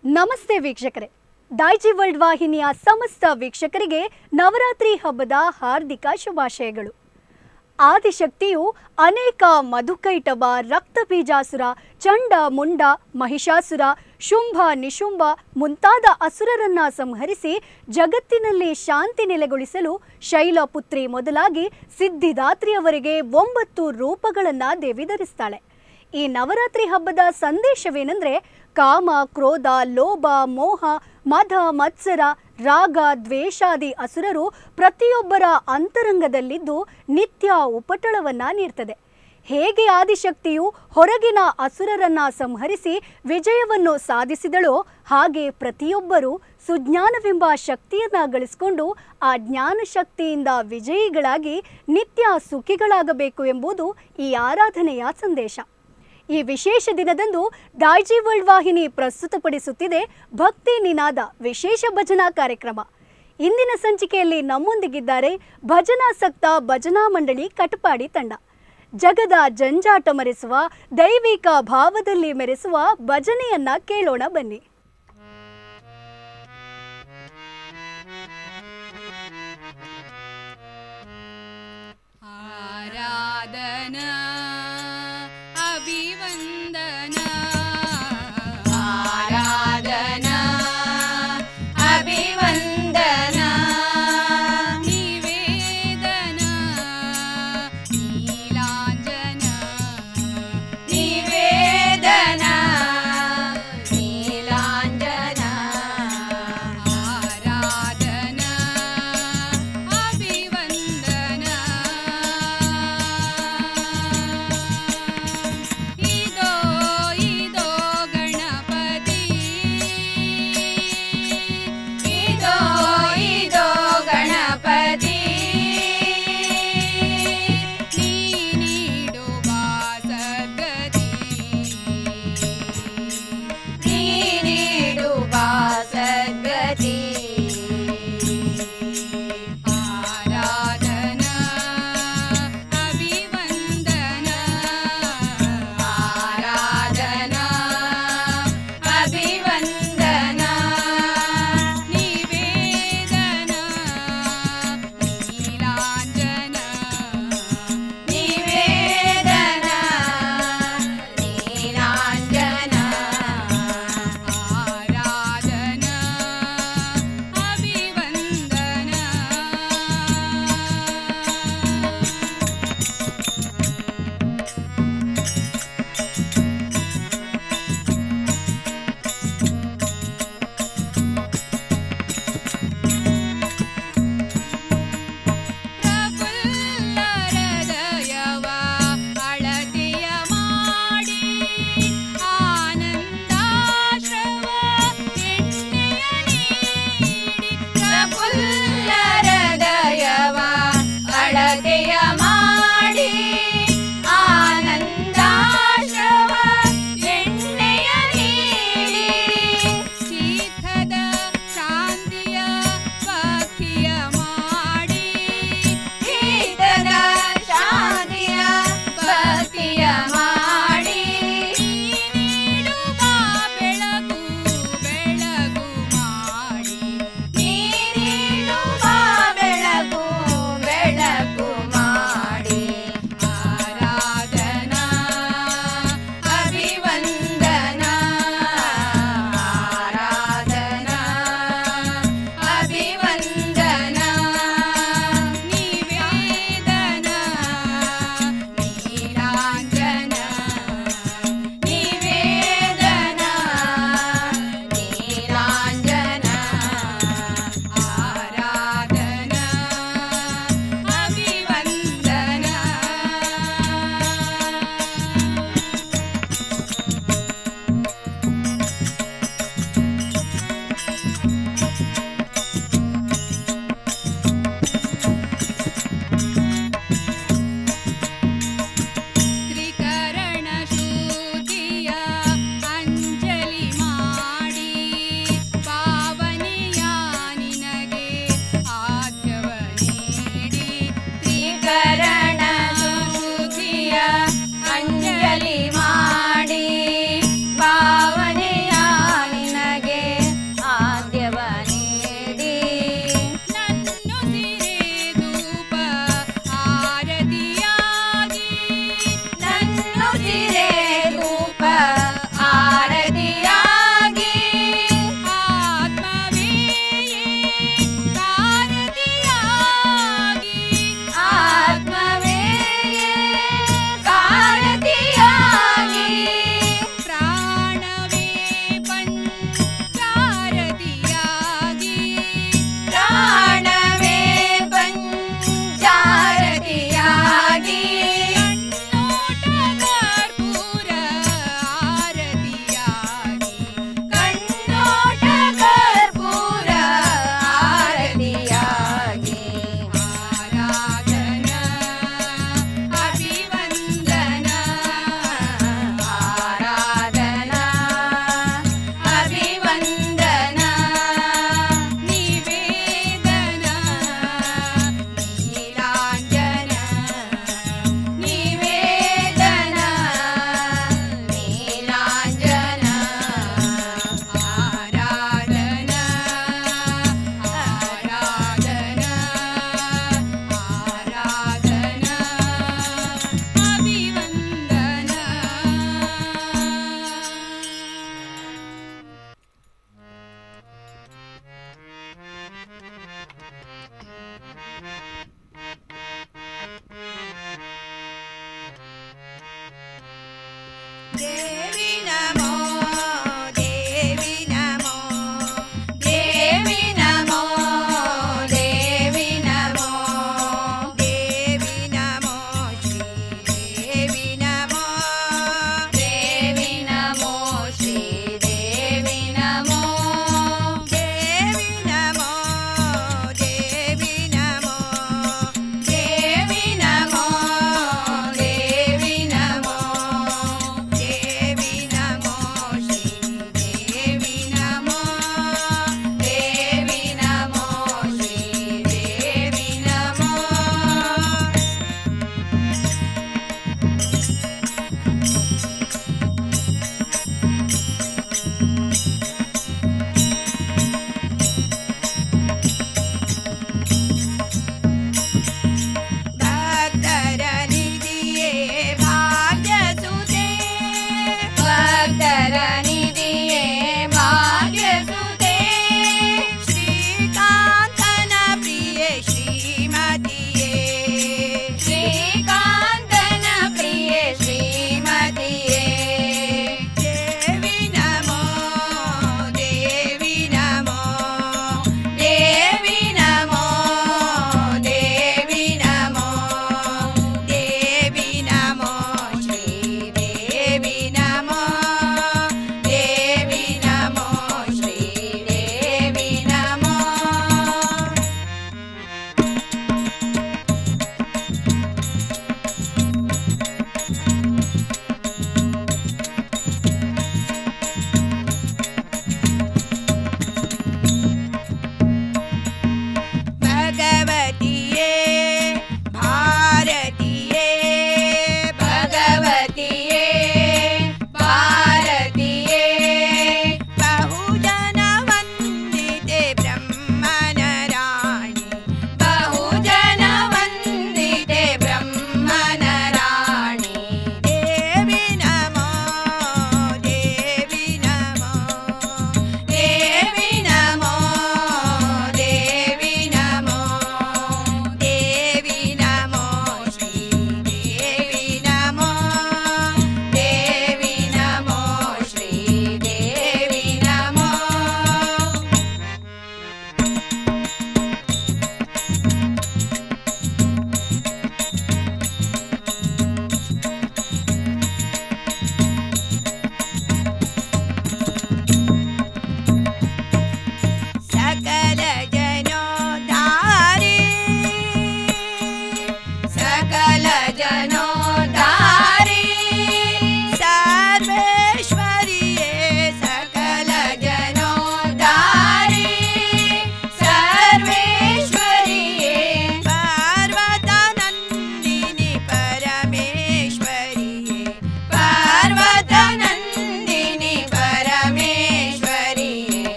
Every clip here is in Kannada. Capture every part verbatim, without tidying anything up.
ನಮಸ್ತೆ ವೀಕ್ಷಕರೇ, ಡೈಜಿ ವರ್ಲ್ಡ್ ವಾಹಿನಿಯ ಸಮಸ್ತ ವೀಕ್ಷಕರಿಗೆ ನವರಾತ್ರಿ ಹಬ್ಬದ ಹಾರ್ದಿಕ ಶುಭಾಶಯಗಳು. ಆದಿಶಕ್ತಿಯು ಅನೇಕ ಮಧುಕೈಟಭ, ರಕ್ತಬೀಜಾಸುರ, ಚಂಡ ಮುಂಡ, ಮಹಿಷಾಸುರ, ಶುಂಭ ನಿಶುಂಭ ಮುಂತಾದ ಅಸುರರನ್ನ ಸಂಹರಿಸಿ ಜಗತ್ತಿನಲ್ಲಿ ಶಾಂತಿ ನೆಲೆಗೊಳಿಸಲು ಶೈಲಪುತ್ರಿ ಮೊದಲಾಗಿ ಸಿದ್ಧಿದಾತ್ರಿಯವರೆಗೆ ಒಂಬತ್ತು ರೂಪಗಳನ್ನು ದೇವಿ ಧರಿಸ್ತಾಳೆ. ಈ ನವರಾತ್ರಿ ಹಬ್ಬದ ಸಂದೇಶವೇನೆಂದರೆ, ಕಾಮ, ಕ್ರೋಧ, ಲೋಭ, ಮೋಹ, ಮದ, ಮತ್ಸರ, ರಾಗ, ದ್ವೇಷಾದಿ ಅಸುರರು ಪ್ರತಿಯೊಬ್ಬರ ಅಂತರಂಗದಲ್ಲಿದ್ದು ನಿತ್ಯ ಉಪಟಳವನ್ನು ನೀಡ್ತದೆ. ಹೇಗೆ ಆದಿಶಕ್ತಿಯು ಹೊರಗಿನ ಅಸುರರನ್ನ ಸಂಹರಿಸಿ ವಿಜಯವನ್ನು ಸಾಧಿಸಿದಳೋ, ಹಾಗೆ ಪ್ರತಿಯೊಬ್ಬರೂ ಸುಜ್ಞಾನವೆಂಬ ಶಕ್ತಿಯನ್ನು ಗಳಿಸಿಕೊಂಡು ಆ ಜ್ಞಾನ ಶಕ್ತಿಯಿಂದ ವಿಜಯಿಗಳಾಗಿ ನಿತ್ಯ ಸುಖಿಗಳಾಗಬೇಕು ಎಂಬುದು ಈ ಆರಾಧನೆಯ ಸಂದೇಶ. ಈ ವಿಶೇಷ ದಿನದಂದು ಡೈಜಿ ವರ್ಲ್ಡ್ ವಾಹಿನಿ ಪ್ರಸ್ತುತಪಡಿಸುತ್ತಿದೆ ಭಕ್ತಿ ನಿನಾದ ವಿಶೇಷ ಭಜನಾ ಕಾರ್ಯಕ್ರಮ. ಇಂದಿನ ಸಂಚಿಕೆಯಲ್ಲಿ ನಮ್ಮೊಂದಿಗಿದ್ದಾರೆ ಭಜನಾಸಕ್ತ ಭಜನಾ ಮಂಡಳಿ ಕಟಪಾಡಿ ತಂಡ. ಜಗದ ಜಂಜಾಟ ಮರೆಸುವ, ದೈವಿಕ ಭಾವದಲ್ಲಿ ಮೆರೆಸುವ ಭಜನೆಯನ್ನ ಕೇಳೋಣ ಬನ್ನಿ. ಆರಾಧನಾ ಅಭಿವಂದನಾ ಆರಾಧನಾ ಅಭಿವಂದನಾ ನಿವೇದನಾ ನೀಲಾಂಜನಾ ನಿವೇದನಾ ನೀಲಾಂಜನಾ ಆರಾಧನಾ ಅಭಿವಂದನಾ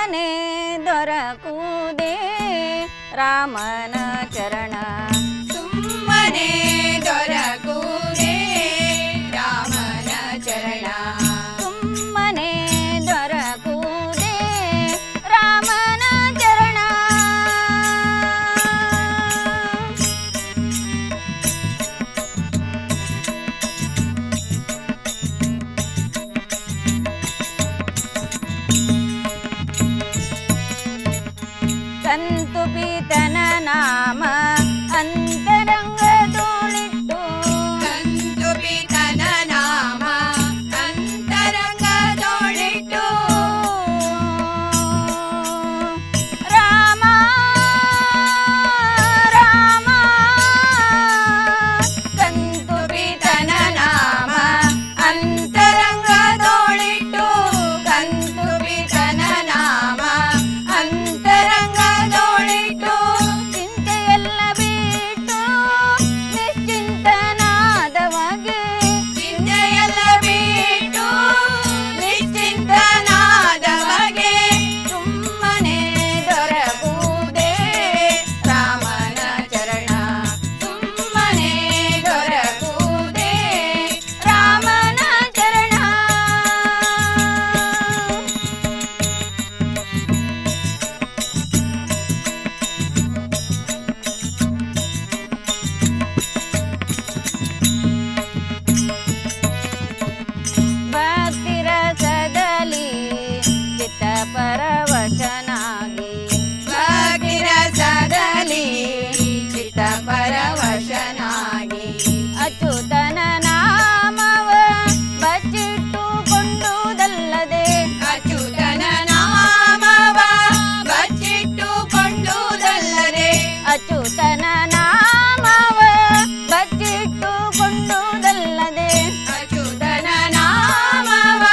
ಸುಮ್ಮನೆ ದೊರಕುವುದೇ ರಾಮನ ಚರಣ ಸುಮ್ಮನೆ ದೊರಕುವುದೇ ರಾಮನ ಚರಣ ಸುಮ್ಮನೆ ದೊರಕುವುದೇ ರಾಮನ ಚರಣ ಸಂತು ಪೀತನ ನಾಮ ಅಂತರಂಗದೊಳಿಟ್ಟು ಸಂತು ಪಿತನ ನಾಮ ಅಂತರಂಗದೊಳಿಟ್ಟು ರಾಮ ರಾಮ ಸಂತು ಪಿತನ ನಾಮ ಅಂತರಂಗದೊಳಿಟ್ಟು ಸಂತು ಪಿತನ ನಾಮ ಅಂತರಂಗದೊಳಿಟ್ಟು ಚಿಂತೆಯೆಲ್ಲ ಬಿಟ್ಟು ನಿಶ್ಚಿಂತನಾದವಗೆ ಚಿಂತೆಯೆಲ್ಲ ಬಿಟ್ಟು ನಿಶ್ಚಿಂತನಾದವಗೆ ಸುಮ್ಮನೆ ದೊರಕುವುದೇ ರಾಮನ ಚರಣ ಸುಮ್ಮನೆ ದೊರಕುವುದೇ ರಾಮನ ಚರಣ ಭಕ್ತಿರಸದಲ್ಲಿ ಚಿತ್ತ ಪರವಶನಾಗಿ ಭಕ್ತಿರಸದಲ್ಲಿ ಚಿತ್ತ ಪರವಶನಾಗಿ ಅಚ್ಯುತನ ನಾಮವ ಬಚ್ಚಿಟ್ಟುಕೊಂಡುದಲ್ಲದೆ ಅಚ್ಯುತನ ನಾಮವ ಬಚ್ಚಿಟ್ಟುಕೊಂಡುದಲ್ಲದೆ ಅಚ್ಯುತನ ನಾಮವ ಬಚ್ಚಿಟ್ಟುಕೊಂಡುದಲ್ಲದೆ ಅಚ್ಯುತನ ನಾಮವ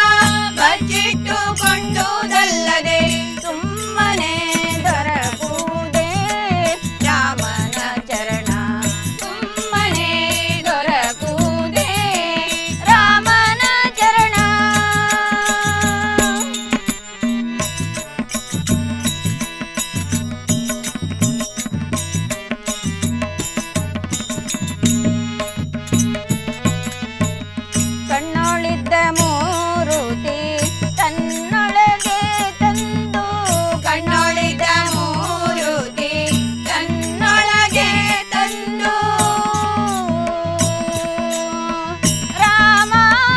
ಬಚ್ಚಿಟ್ಟುಕೊಂಡುದಲ್ಲದೆ ಸುಮ್ಮನೆ ದೊರಕುವುದೇ ರಾಮನ ಚರಣ ಸುಮ್ಮನೆ ದೊರಕುವುದೇ ರಾಮನ ಚರಣ ಕಣ್ಣೊಳಿದ್ದ ಮೂರುತಿ ತನ್ನೊಳಗೆ ತಂದು ಕಣ್ಣೊಳಿದ ಮೂರುತಿ ತನ್ನೊಳಗೆ ತಂದು ರಾಮ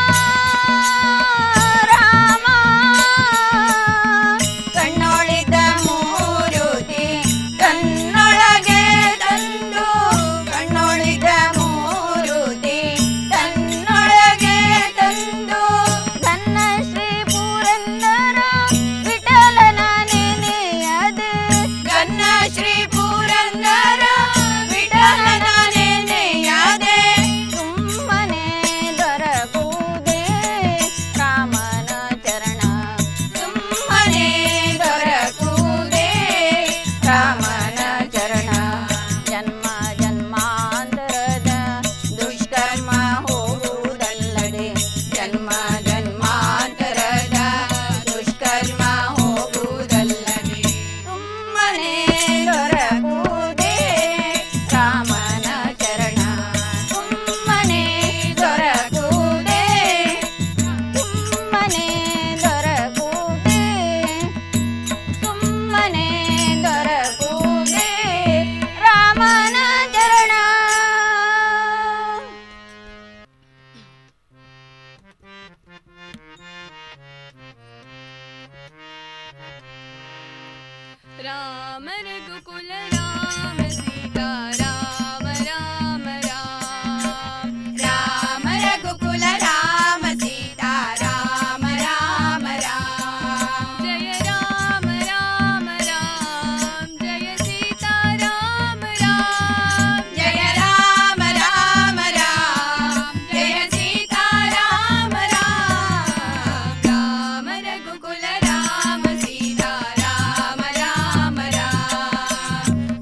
ರಾಮ ಕಣ್ಣೊಳಿದ ಮೂರುತಿ ತನ್ನೊಳಗೆ ತಂದು ಕಣ್ಣೊಳಿದ ಮೂರುತಿ ತನ್ನೊಳಗೆ ತಂದು ನನ್ನ ಶ್ರೀ ಪುರಂದರ ವಿಠಲನ ನೆನೆಯದೆ ಗನ್ನ ಶ್ರೀ ಪುರಂದರ ವಿಠಲನ ನೆನೆಯದೆ ಸುಮ್ಮನೆ ದೊರಕುವುದೇ ರಾಮನ ಚರಣ ಸುಮ್ಮನೆ ದೊರಕುವುದೇ ರಾಮನ ಚರಣ ಜನ್ಮ ಜನ್ಮಾಂತರದ ದುಷ್ಕರ್ಮ ಹೋಗುವುದಲ್ಲದೆ ಜನ್ಮ ಜನ್ಮಾಂತರದ ದುಷ್ಕರ್ಮ ಹೋಗುವುದಲ್ಲದೆ ಸುಮ್ಮನೆ ದೊರಕುವುದೇ ರಾಮನ ಚರಣ ಸುಮ್ಮನೆ ದೊರಕುವುದೇ ಸುಮ್ಮನೆ ದೊರಕುವುದೇ ಸುಮ್ಮನೆ ದೊರಕುವುದೇ ರಾಮನ ಚರಣ राम रघुकुल राम सीता राम राम राम राम रघुकुल राम सीता राम राम राम जय राम राम राम जय सीता राम राम जय राम राम राम जय सीता राम राम राम रघुकुल राम सीता राम राम राम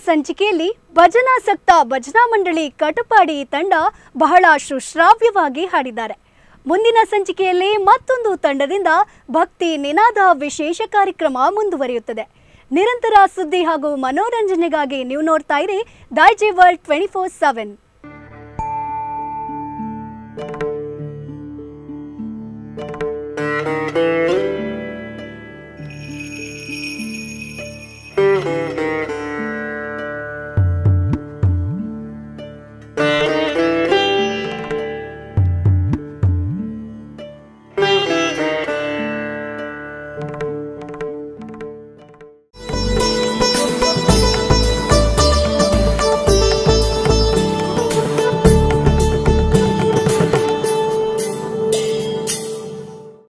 ಸಂಚಿಕೆಯಲ್ಲಿ ಭಜನಾಸಕ್ತ ಭಜನಾ ಮಂಡಳಿ ಕಟಪಾಡಿ ತಂಡ ಬಹಳ ಸುಶ್ರಾವ್ಯವಾಗಿ ಹಾಡಿದ್ದಾರೆ. ಮುಂದಿನ ಸಂಚಿಕೆಯಲ್ಲಿ ಮತ್ತೊಂದು ತಂಡದಿಂದ ಭಕ್ತಿ ನಿನಾದ ವಿಶೇಷ ಕಾರ್ಯಕ್ರಮ ಮುಂದುವರಿಯುತ್ತದೆ. ನಿರಂತರ ಸುದ್ದಿ ಹಾಗೂ ಮನೋರಂಜನೆಗಾಗಿ ನೀವು ನೋಡ್ತಾ ಇರಿ Daijiworld twenty four seven.